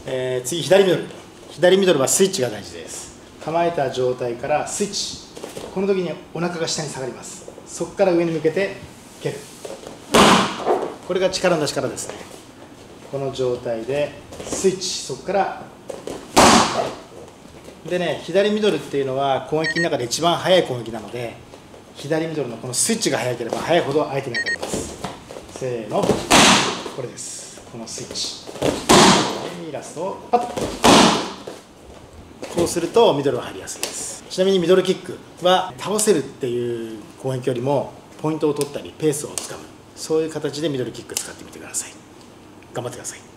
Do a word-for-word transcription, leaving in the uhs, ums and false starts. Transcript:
えー、次左ミドル。左ミドルはスイッチが大事です。構えた状態からスイッチ、この時にお腹が下に下がります。そこから上に向けて蹴る。これが力の出し方ですね。この状態でスイッチ、そこからでね、左ミドルっていうのは攻撃の中で一番速い攻撃なので、左ミドルのこのスイッチが速ければ速いほど相手に当たります。せーの、これです。このスイッチでラストをパッと、こうするとミドルは入りやすいです。ちなみにミドルキックは倒せるっていう攻撃よりもポイントを取ったりペースをつかむ、そういう形でミドルキック使ってみてください。頑張ってください。